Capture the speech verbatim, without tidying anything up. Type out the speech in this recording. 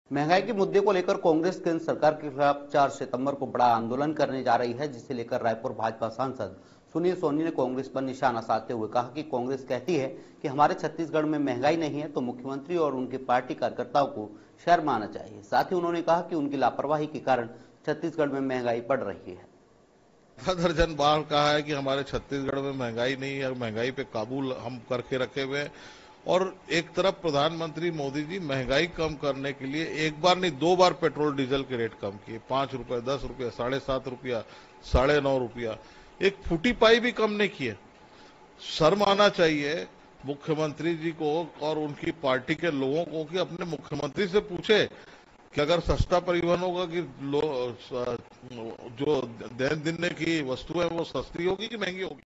महंगाई के मुद्दे को लेकर कांग्रेस केंद्र सरकार के खिलाफ चार सितंबर को बड़ा आंदोलन करने जा रही है, जिसे लेकर रायपुर भाजपा सांसद सुनील सोनी ने कांग्रेस पर निशाना साधते हुए कहा कि कांग्रेस कहती है कि हमारे छत्तीसगढ़ में महंगाई नहीं है, तो मुख्यमंत्री और उनके पार्टी कार्यकर्ताओं को शर्म आना चाहिए। साथ ही उन्होंने कहा कि उनकी लापरवाही के कारण छत्तीसगढ़ में महंगाई बढ़ रही है। दर्जन बार कहा है कि हमारे छत्तीसगढ़ में महंगाई नहीं है, महंगाई पे काबू हम करके रखे हुए हैं। और एक तरफ प्रधानमंत्री मोदी जी महंगाई कम करने के लिए एक बार नहीं दो बार पेट्रोल डीजल के रेट कम किए, पांच रुपए, दस रुपया, साढ़े सात रुपया, साढ़े नौ रुपया, एक फूटी पाई भी कम नहीं किए। शर्म आना चाहिए मुख्यमंत्री जी को और उनकी पार्टी के लोगों को कि अपने मुख्यमंत्री से पूछे कि अगर सस्ता परिवहन होगा कि लो, जो दैन दिन की वस्तुएं वो सस्ती होगी कि महंगी होगी।